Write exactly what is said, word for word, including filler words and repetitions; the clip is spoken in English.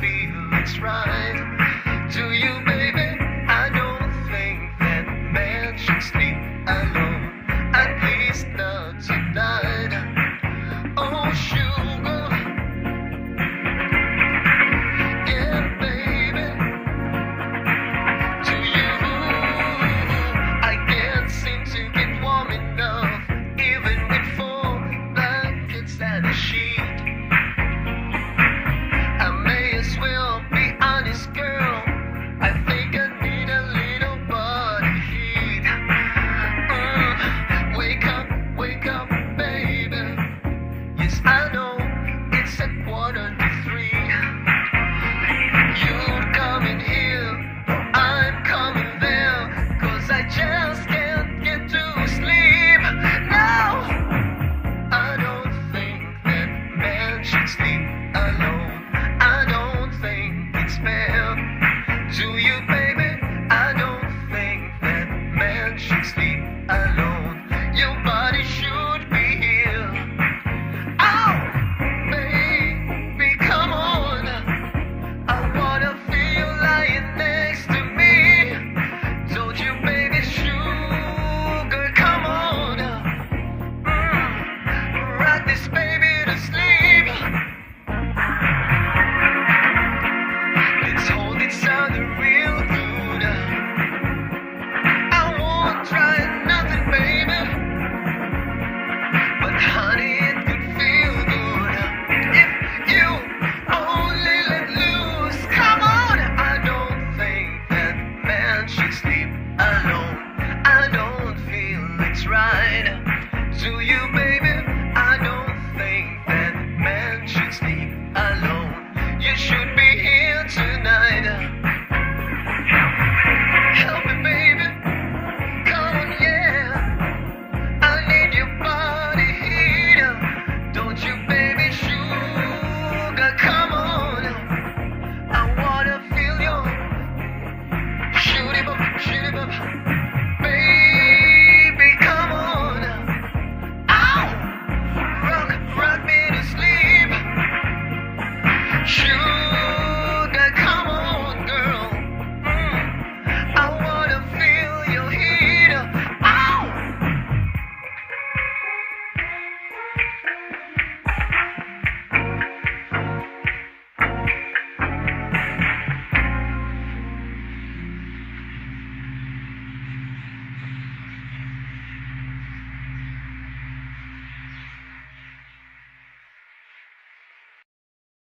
feels right. Do you, baby? I don't think that man should sleep alone, at least not tonight. Oh, sugar, yeah, baby. Do you? I can't seem to get warm enough, even with four blankets and a sheet. I may as well be honest, girl. I think I need a little body heat. Mm, wake up, wake up, baby. Yes, I know it's a quarter to three. You're coming here, I'm coming there, 'cause I just can't get to sleep. Now, I don't think that man should sleep alone. I don't think it's fair. Do you?